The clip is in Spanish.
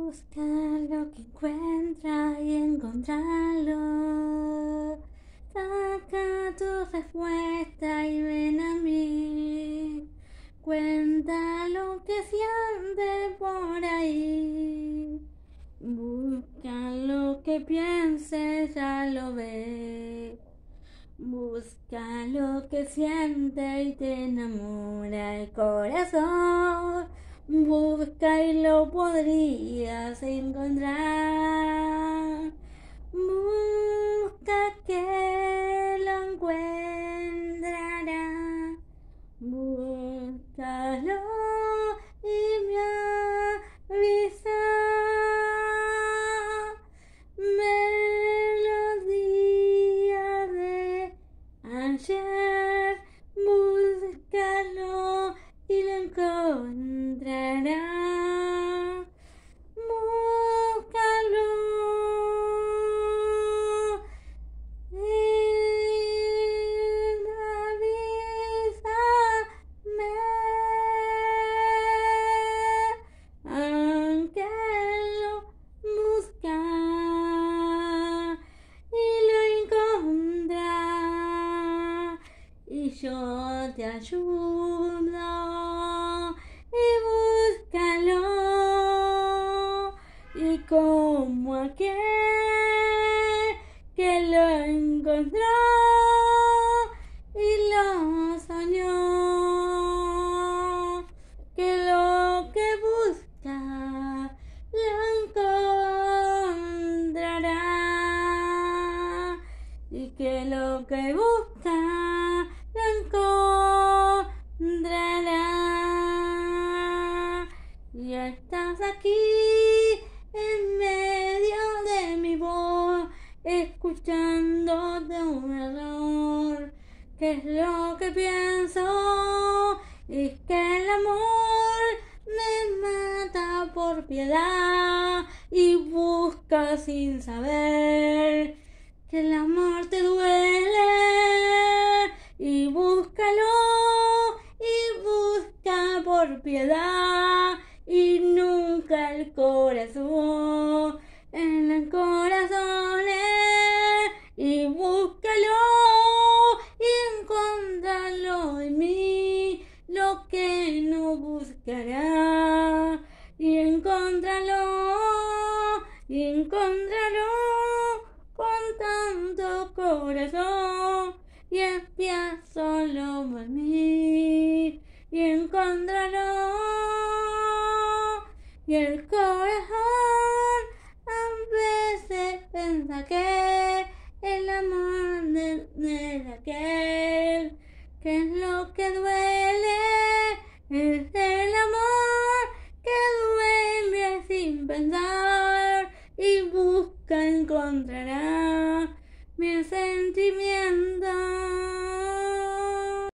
Buscar lo que encuentra y encontrarlo. Saca tu respuesta y ven a mí. Cuenta lo que sientes por ahí. Busca lo que pienses, ya lo ves. Busca lo que siente y te enamora el corazón. Busca y lo podrías encontrar. Busca que lo encontrarás. Búscalo y me avisa. Melodía de ayer, búscalo y lo encontrarás. Búscalo y avísame, aunque lo busca y lo encontrará, y yo te ayudo y búscalo, y como aquel que lo encontró y lo soñó, que lo que busca lo encontrará, y que lo que busca lo encontrará. Y estás aquí en medio de mi voz, escuchándote un error. ¿Qué es lo que pienso? Es que el amor me mata por piedad y busca sin saber que el amor te duele, y búscalo y busca por piedad, y nunca el corazón en el corazón, y búscalo y encontralo en mí, lo que no buscará, y encontralo con tanto corazón, y espía solo por mí, y encontralo, y el corazón a veces piensa que el amor de aquel, que es lo que duele, es el amor que duele sin pensar, y busca encontrará mi sentimiento.